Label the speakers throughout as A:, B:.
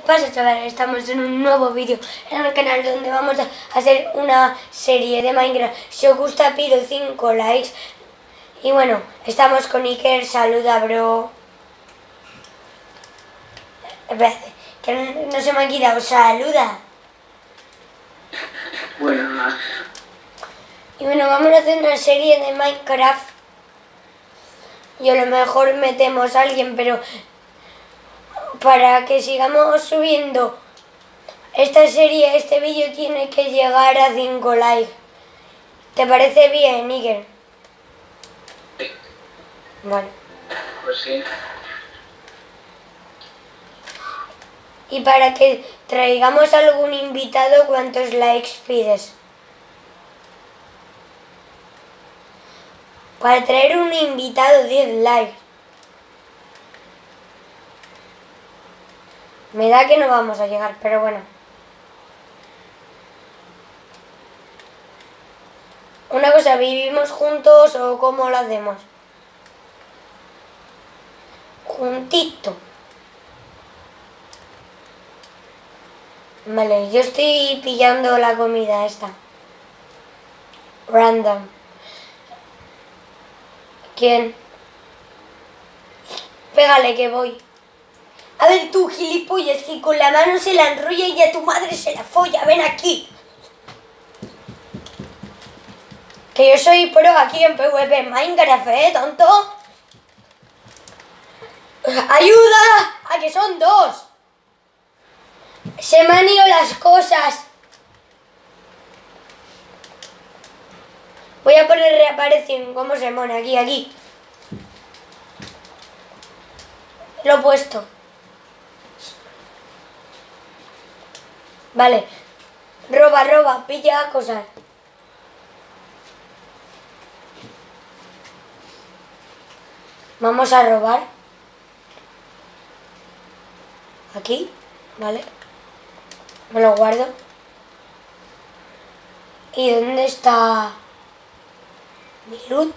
A: pasa, chavales? Estamos en un nuevo vídeo en el canal donde vamos a hacer una serie de Minecraft. Si os gusta pido 5 likes. Y bueno, estamos con Iker. Saluda, bro. Espérate, que no se me ha quitado. Saluda.
B: Bueno.
A: Y bueno, vamos a hacer una serie de Minecraft. Y a lo mejor metemos a alguien, pero para que sigamos subiendo esta serie, este vídeo tiene que llegar a 5 likes. ¿Te parece bien, Iker?
B: Sí.
A: Vale.
B: Pues sí.
A: Y para que traigamos algún invitado, ¿cuántos likes pides? Para traer un invitado, 10 likes. Me da que no vamos a llegar, pero bueno. Una cosa, ¿vivimos juntos o cómo lo hacemos? Juntito. Vale, yo estoy pillando la comida esta. Random. ¿Quién? Pégale que voy. A ver tú, gilipollas, que con la mano se la enrolla y a tu madre se la folla. Ven aquí. Que yo soy pro aquí en PvP Minecraft, tonto. ¡Ayuda! ¡A que son dos! Se me han ido las cosas. Voy a poner reaparecen. ¿Cómo se pone? Aquí. Lo he puesto. Vale. Roba, pilla cosas. Vamos a robar. Aquí, vale. Me lo guardo. ¿Y dónde está mi loot?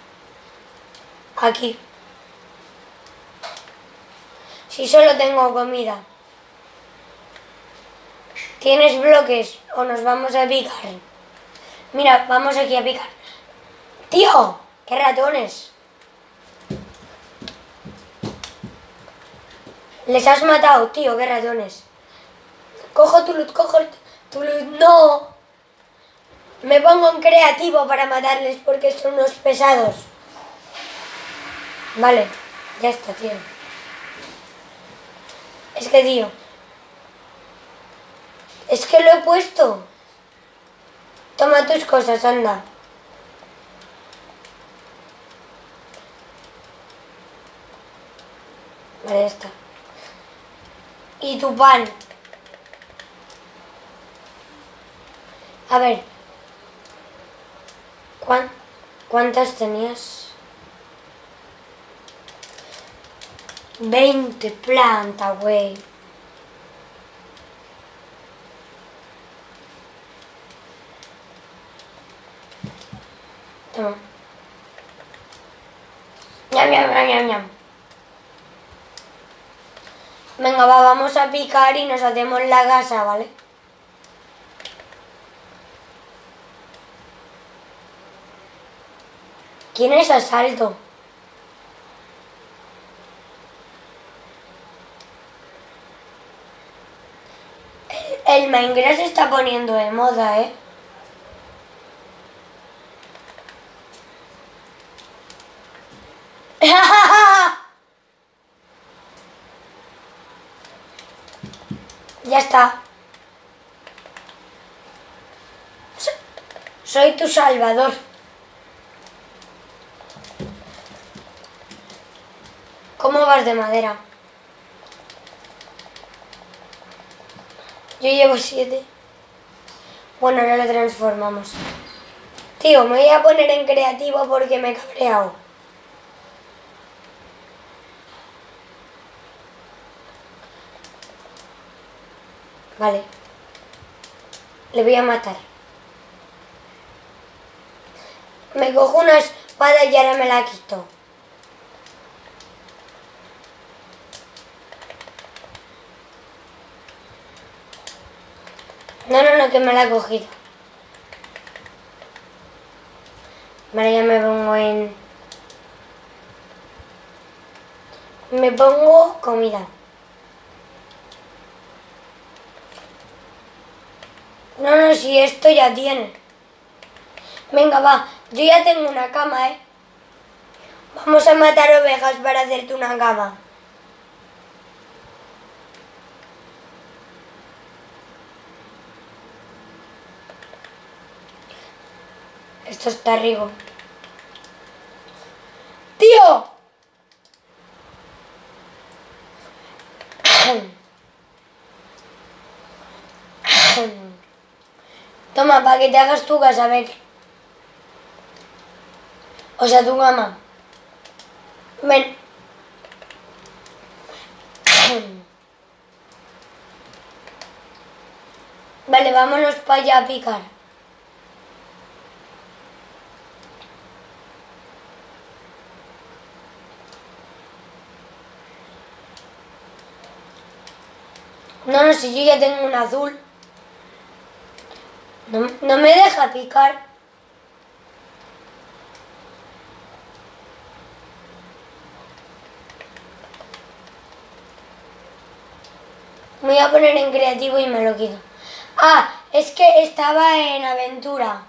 A: Aquí. Si solo tengo comida. ¿Tienes bloques o nos vamos a picar? Mira, vamos aquí a picar. ¡Tío! ¡Qué ratones! Les has matado, tío, qué ratones. Cojo tu loot. ¡No! Me pongo en creativo para matarles porque son unos pesados. Vale, ya está, tío. Es que, tío. Es que lo he puesto. Toma tus cosas, anda. Vale, ya está. Y tu pan. A ver. ¿Cuántas tenías? 20 plantas, güey. Toma. Ñam. Venga, vamos a picar y nos hacemos la casa, ¿vale? ¿Quién es Asalto? El Minecraft se está poniendo de moda, ¿eh? Ya está. Soy tu salvador. ¿Cómo vas de madera? Yo llevo 7. Bueno, ahora lo transformamos. Tío, me voy a poner en creativo porque me he cabreado. Vale. Le voy a matar. Me cojo una espada y ahora me la quito. No, no, no, que me la he cogido. Vale, ya me pongo en... Me pongo comida. No, no, si esto ya tiene. Venga, va. Yo ya tengo una cama, ¿eh? Vamos a matar ovejas para hacerte una cama. Esto está rico. ¡Tío! Toma, para que te hagas tu casa, a ver. O sea, tu cama. Ven. Vale, vámonos para allá a picar. No, no, si yo ya tengo un azul. No me deja picar. Me voy a poner en creativo y me lo quito. Ah, es que estaba en aventura.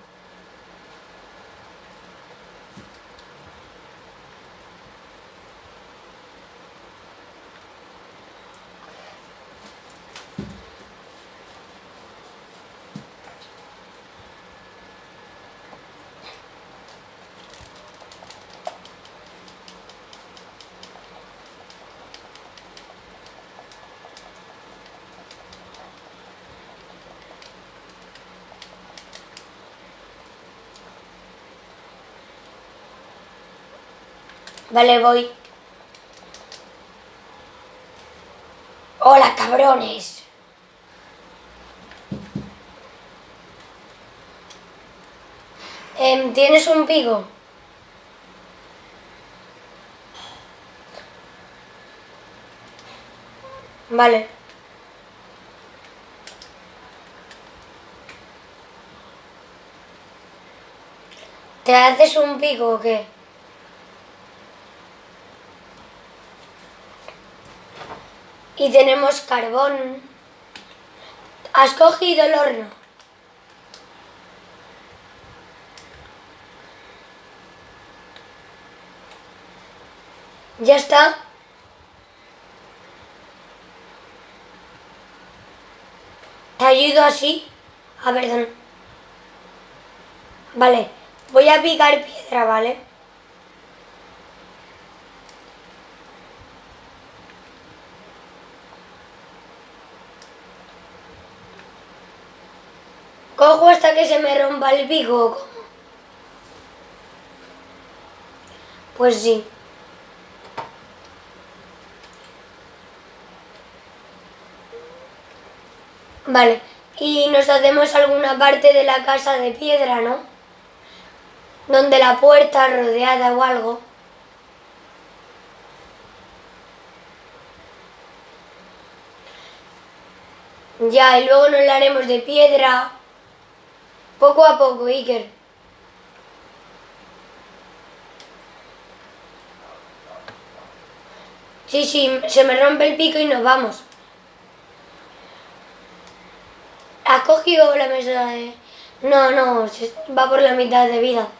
A: Vale, voy. Hola, cabrones. ¿Tienes un pico? Vale. ¿Te haces un pico o qué? Y tenemos carbón. ¿Has cogido el horno? ¿Ya está? ¿Te ayudo así? A ver, ¿dónde? Vale, voy a picar piedra, ¿vale? ¿Cojo hasta que se me rompa el pico o cómo? Pues sí. Vale, y nos hacemos alguna parte de la casa de piedra, ¿no? Donde la puerta rodeada o algo. Ya, y luego nos la haremos de piedra. Poco a poco, Iker. Sí, sí, se me rompe el pico y nos vamos. ¿Has cogido la mesa de...? No, no, va por la mitad de vida.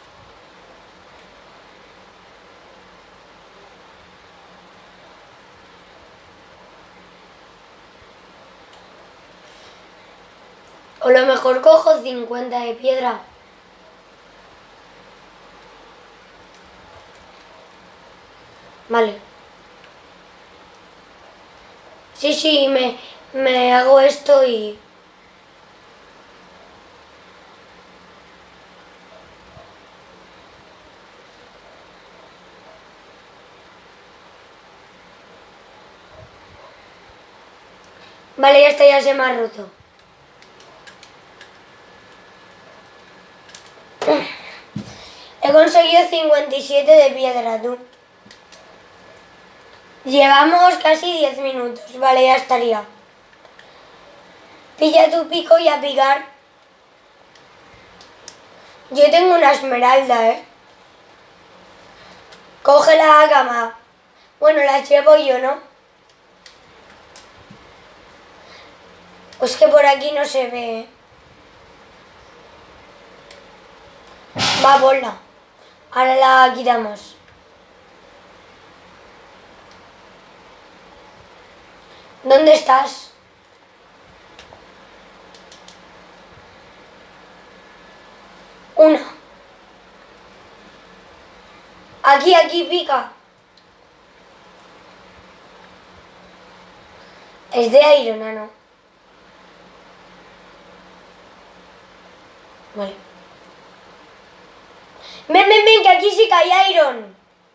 A: O lo mejor cojo 50 de piedra. Vale. Sí, sí, me hago esto y... Vale, ya está, ya se me ha roto. He conseguido 57 de piedra, tú. Llevamos casi 10 minutos. Vale, ya estaría. Pilla tu pico y a picar. Yo tengo una esmeralda, ¿eh? Coge la cama. Bueno, la llevo yo, ¿no? Pues que por aquí no se ve, ¿eh? Va, ponla. Ahora la quitamos. ¿Dónde estás? Una. Aquí, pica. Es de iron, ¿no? Vale. Ven, que aquí sí que hay iron.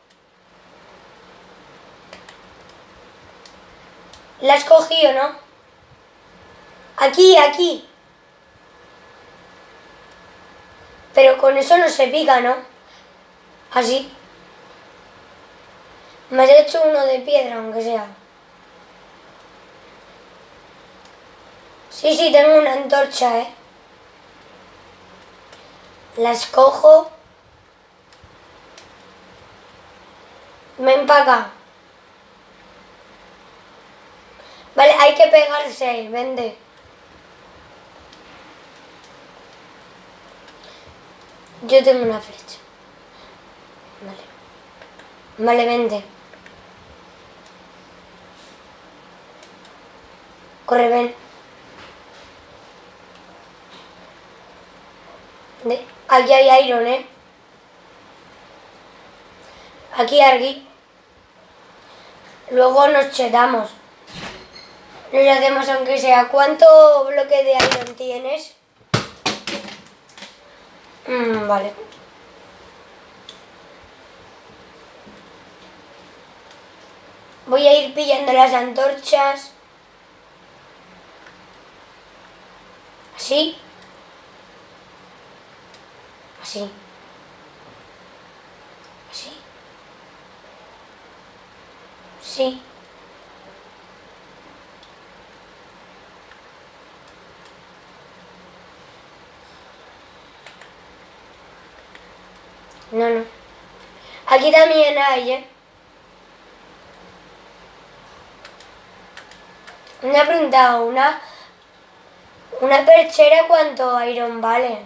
A: La has cogido, ¿no? Aquí. Pero con eso no se pica, ¿no? Así. Me has hecho uno de piedra, aunque sea. Sí, tengo una antorcha, ¿eh? Las cojo. Ven para acá. Vale, hay que pegarse, vende. Yo tengo una flecha. Vale, vende. Corre, ven. Aquí hay iron, ¿eh? Aquí. Luego nos chetamos. Nos hacemos aunque sea. ¿Cuánto bloque de iron tienes? Vale. Voy a ir pillando las antorchas. Así. Así. Sí. No. Aquí también hay, ¿eh? Me ha preguntado una perchera, ¿cuánto iron vale?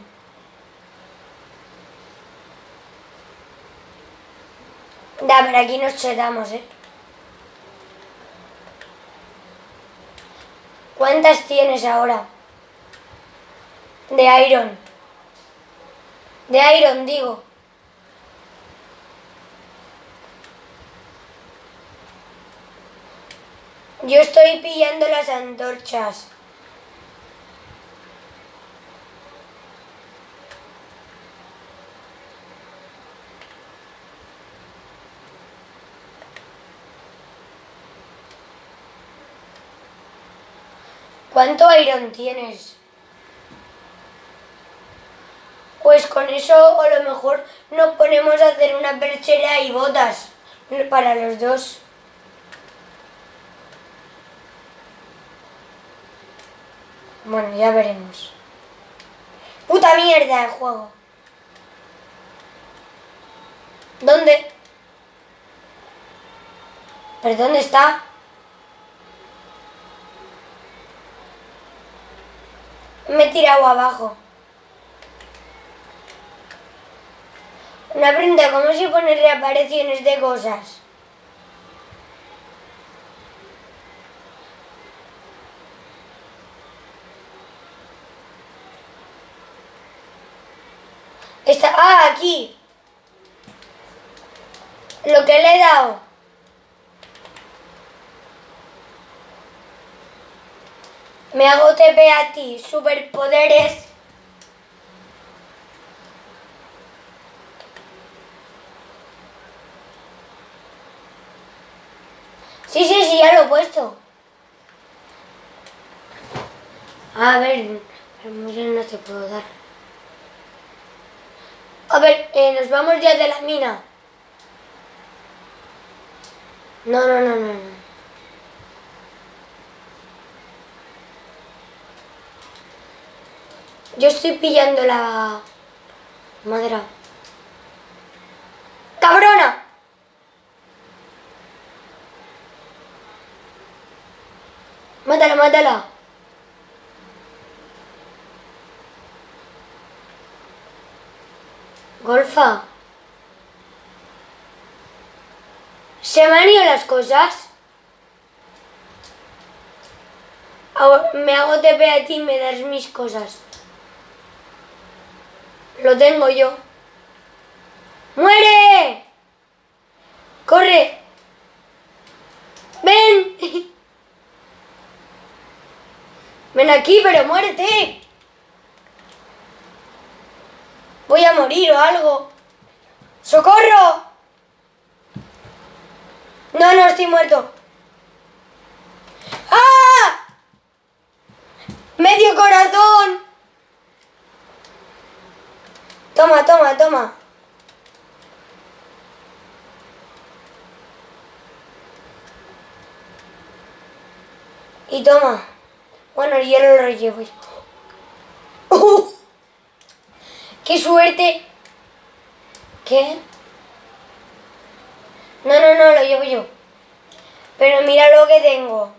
A: Da, pero aquí nos chetamos, ¿eh? ¿Cuántas tienes ahora? De iron. De iron, digo. Yo estoy pillando las antorchas. ¿Cuánto iron tienes? Pues con eso a lo mejor nos ponemos a hacer una perchera y botas para los dos. Bueno, ya veremos. ¡Puta mierda el juego! ¿Dónde? ¿Pero dónde está? Me he tirado abajo. Una pregunta, ¿cómo se pone reapariciones de cosas? Está... ¡Ah, aquí! Lo que le he dado. Me hago TP a ti, superpoderes. Sí, ya lo he puesto. A ver, no te puedo dar. A ver, nos vamos ya de la mina. No. Yo estoy pillando la madera. ¡Cabrona! Mátala, mátala. Golfa. ¿Se me han ido las cosas? Ahora me hago TP a ti y me das mis cosas. Lo tengo yo. ¡Muere! ¡Corre! ¡Ven! Ven aquí, pero muérete. Voy a morir o algo. ¡Socorro! No, no estoy muerto. ¡Ah! ¡Medio corazón! Toma, toma, toma. Y toma. Bueno, yo lo llevo. ¡Qué suerte! ¿Qué? No, no, no, lo llevo yo. Pero mira lo que tengo.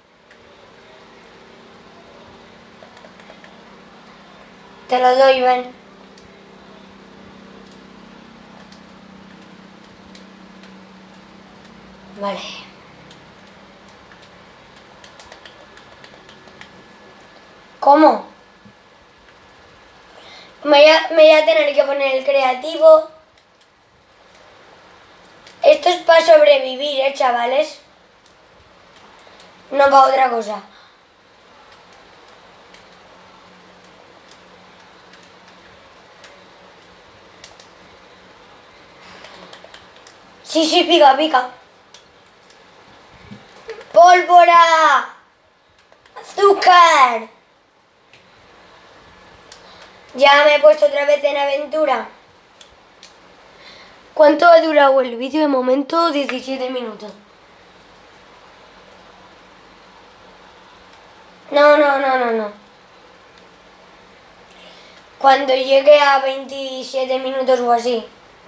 A: Te lo doy, ven. Vale. ¿Cómo? Me voy a tener que poner el creativo. Esto es para sobrevivir, chavales. No para otra cosa. Sí, sí, pica, pica. ¡Pólvora! ¡Azúcar! Ya me he puesto otra vez en aventura. ¿Cuánto ha durado el vídeo? De momento 17 minutos. No, no, no, no, no. Cuando llegue a 27 minutos o así.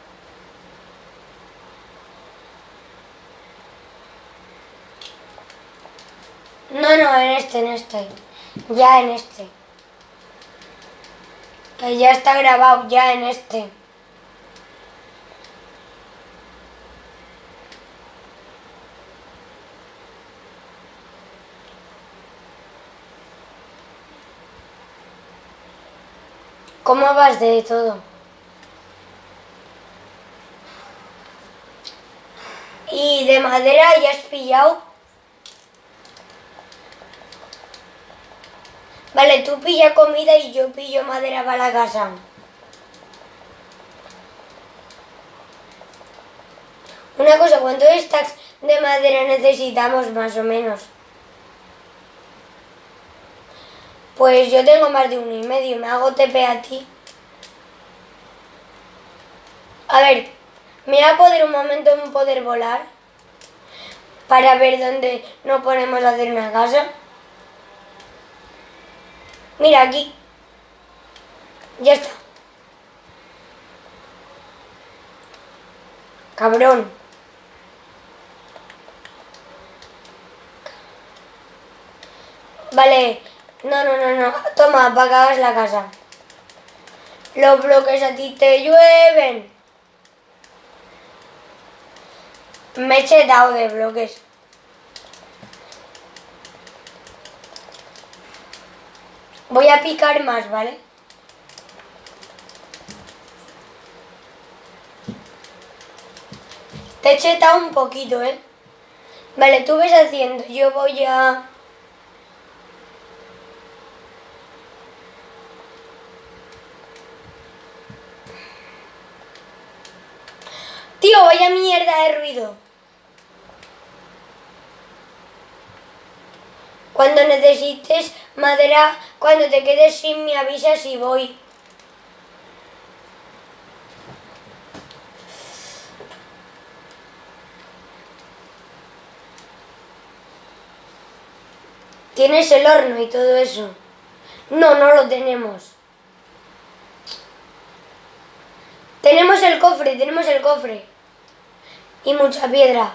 A: No, no, en este. Ya en este. Que ya está grabado, ya en este. ¿Cómo vas de todo? ¿Y de madera ya has pillado? Vale, tú pilla comida y yo pillo madera para la casa. Una cosa, ¿cuántos stacks de madera necesitamos más o menos? Pues yo tengo más de 1,5, me hago TP a ti. A ver, me voy a poder un momento poder volar para ver dónde nos ponemos a hacer una casa. Mira aquí. Ya está. Cabrón. Vale. No, no, no, no. Toma, para que hagas la casa. Los bloques a ti te llueven. Me he chetado de bloques. Voy a picar más, ¿vale? Te he chetado un poquito, ¿eh? Vale, tú ves haciendo. Yo voy a... Tío, vaya mierda de ruido. Cuando necesites madera, cuando te quedes sin me avisas y voy. ¿Tienes el horno y todo eso? No, no lo tenemos. Tenemos el cofre, tenemos el cofre. Y mucha piedra.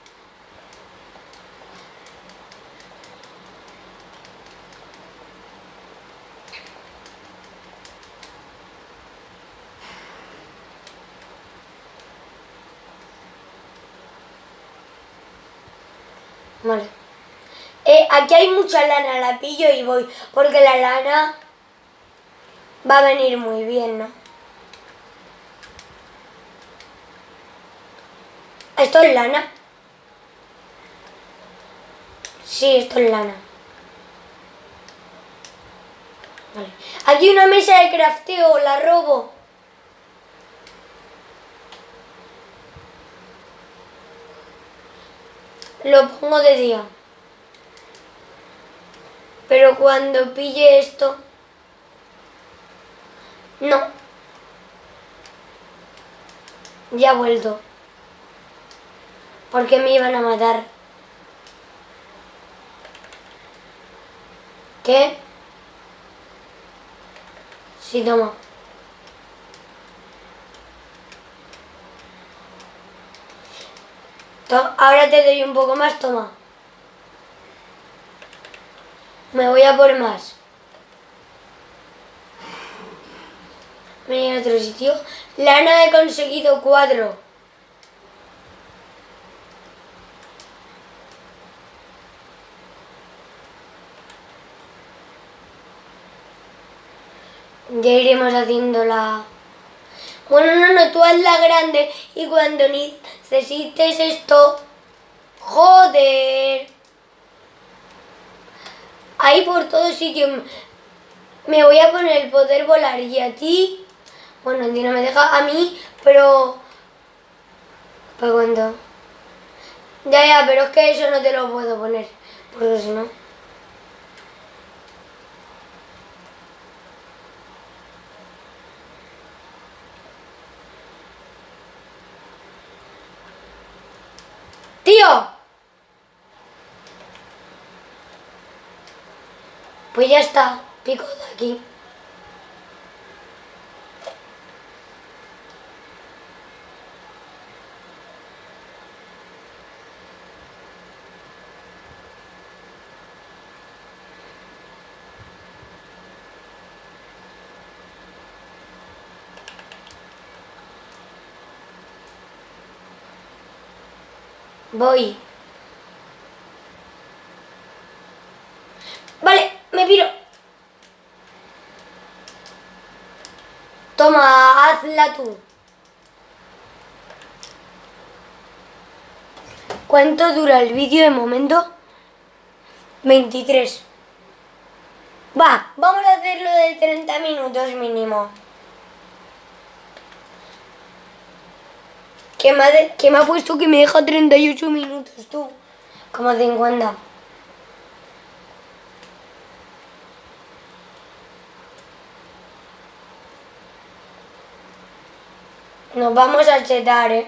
A: Vale. Aquí hay mucha lana, la pillo y voy. Porque la lana va a venir muy bien, ¿no? ¿Esto es lana? Sí, esto es lana. Vale. Aquí una mesa de crafteo, la robo. Lo pongo de día. Pero cuando pille esto... No. Ya ha vuelto. Porque me iban a matar. ¿Qué? Sí, toma. Ahora te doy un poco más, toma. Me voy a por más. Me voy a otro sitio. Lana he conseguido 4. Ya iremos haciéndola. Bueno, no, tú hazla grande y cuando necesites esto... ¡Joder! Ahí por todos sitios. Me voy a poner el poder volar y a ti... Bueno, a ti no me deja, a mí, pero... ¿Para cuándo? Ya, pero es que eso no te lo puedo poner, porque si no... ¡Tío! Pues ya está, pico de aquí. Voy. Vale, me piro. Toma, hazla tú. ¿Cuánto dura el vídeo de momento? 23. Va, vamos a hacerlo de 30 minutos mínimo. ¿Qué me ha puesto que me deja 38 minutos tú? Como 50. Nos vamos a chetar, ¿eh?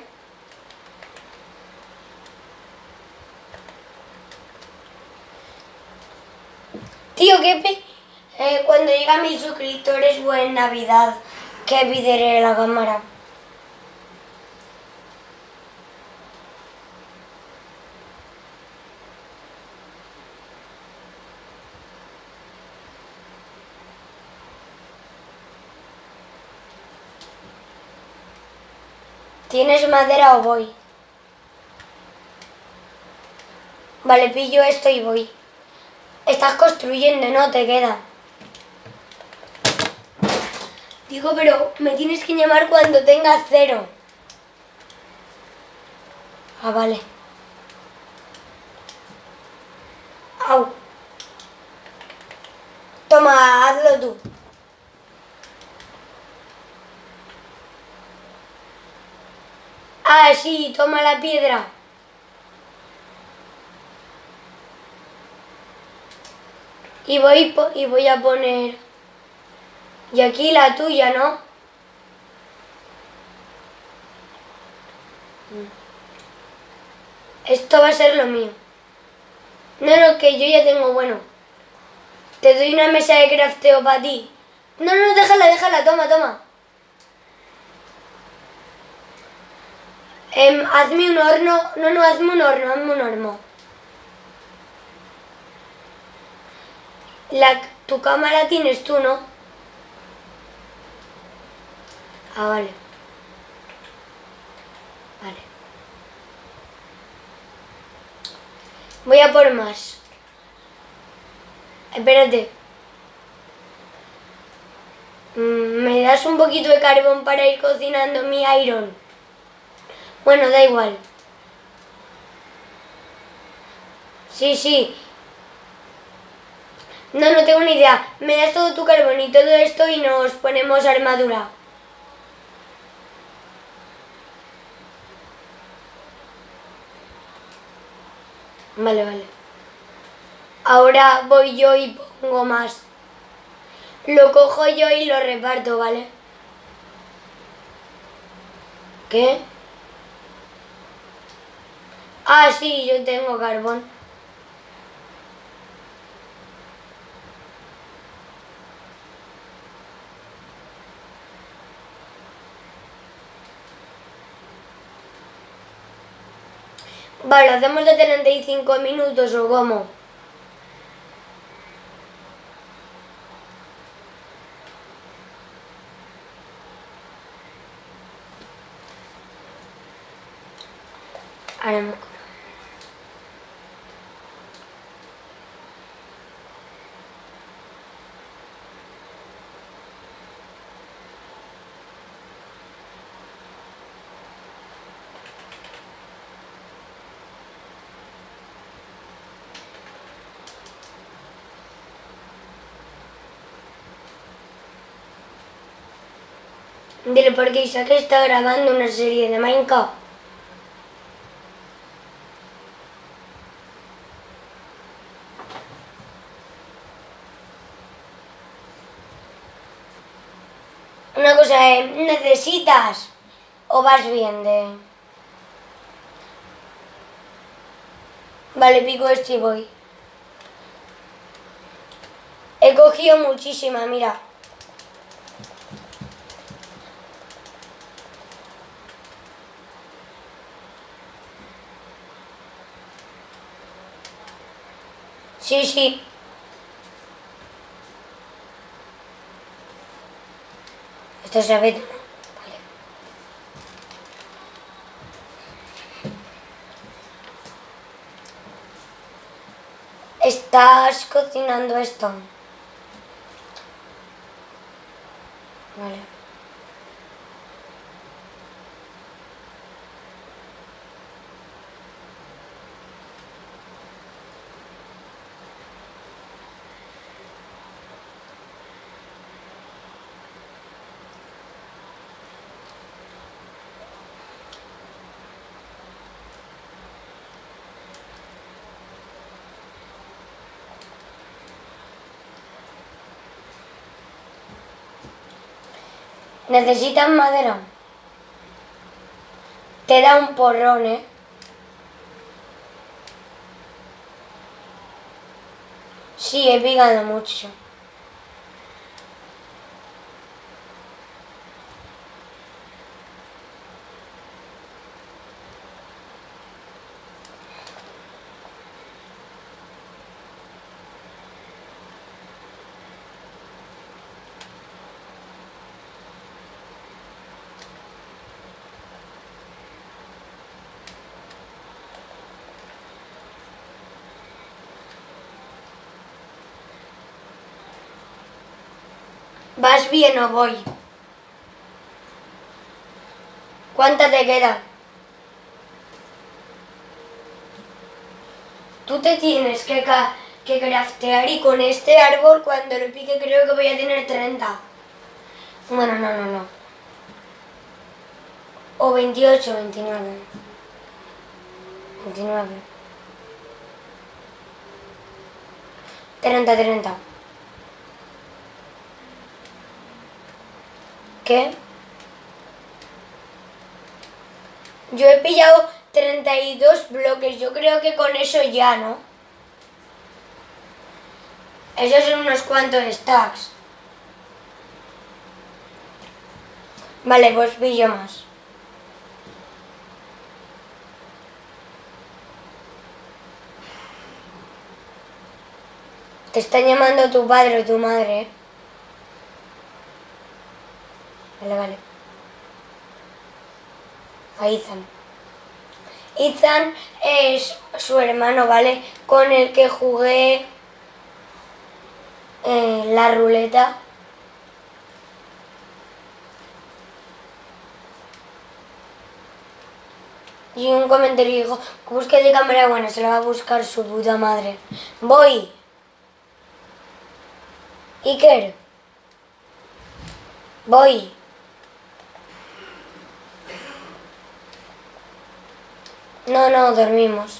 A: Tío, cuando llegan 1000 suscriptores, buen Navidad. Que pideré la cámara. ¿Tienes madera o voy? Vale, pillo esto y voy. Estás construyendo, ¿no? Te queda. Digo, pero me tienes que llamar cuando tengas 0. Ah, vale. Au. Toma, hazlo tú. Ah, sí, toma la piedra. Y voy a poner... Y aquí la tuya, ¿no? Esto va a ser lo mío. No, que yo ya tengo, bueno. Te doy una mesa de crafteo para ti. No, déjala, toma. Hazme un horno. No, hazme un horno. Tu cámara tienes tú, ¿no? Ah, vale. Vale. Voy a por más. Espérate. ¿Me das un poquito de carbón para ir cocinando mi iron? Bueno, da igual. Sí. No tengo ni idea. Me das todo tu carbón y todo esto y nos ponemos armadura. Vale. Ahora voy yo y pongo más. Lo cojo yo y lo reparto, ¿vale? ¿Qué? Ah, sí, yo tengo carbón. Vale, ¿hacemos de 35 minutos o cómo? Ahora me acuerdo. Dile porque Isaac está grabando una serie de Minecraft. Una cosa, ¿necesitas o vas bien de...? Vale, pico esto y voy. He cogido muchísima, mira. Sí. Esto se ve, ¿no? Vale. Estás cocinando esto. Vale. ¿Necesitan madera? Te da un porrón, ¿eh? Sí, he picado mucho. ¿Vas bien o voy? ¿Cuánta te queda? Tú te tienes que craftear y con este árbol cuando lo pique creo que voy a tener 30. Bueno, no. O 28, 29. 29. 30. ¿Qué? Yo he pillado 32 bloques, yo creo que con eso ya, ¿no? Esos son unos cuantos stacks. Vale, pues pillo más. Te están llamando tu padre o tu madre, ¿eh? Vale, vale. A Ethan. Ethan es su hermano, ¿vale? Con el que jugué la ruleta. Y un comentario dijo, busque de cámara buena, se la va a buscar su puta madre. Voy. Iker. Voy. No, no, dormimos.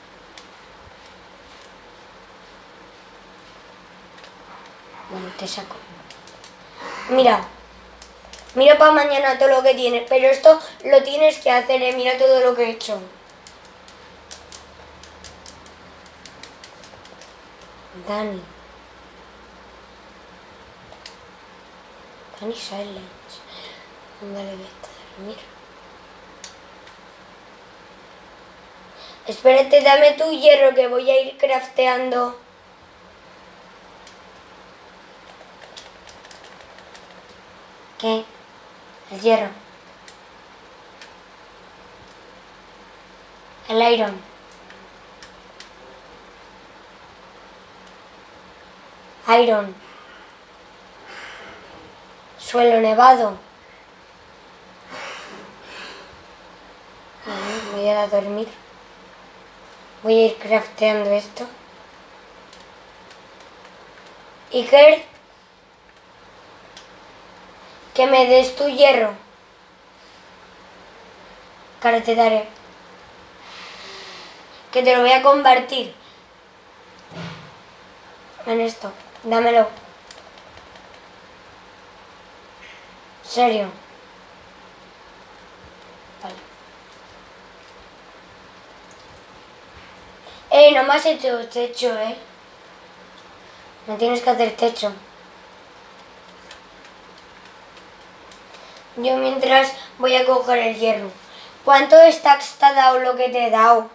A: Bueno, te saco. Mira. Mira para mañana todo lo que tienes, pero esto lo tienes que hacer, mira todo lo que he hecho. Dani. Dani Silence. Vale, vete a dormir. Espérate, dame tu hierro que voy a ir crafteando. ¿Qué? El hierro. El iron. Iron. Suelo nevado. Voy a ir a dormir. Voy a ir crafteando esto. Iker, que me des tu hierro. Que ahora te daré. Que te lo voy a convertir en esto. Dámelo. ¿Serio? Vale. No me has hecho techo, No tienes que hacer techo. Yo mientras voy a coger el hierro. ¿Cuánto stacks te ha dado lo que te he dado?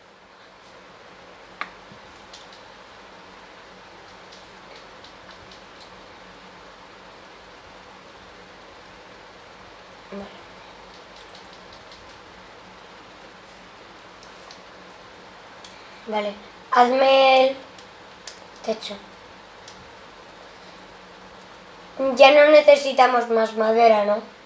A: Vale, hazme el techo. Ya no necesitamos más madera, ¿no?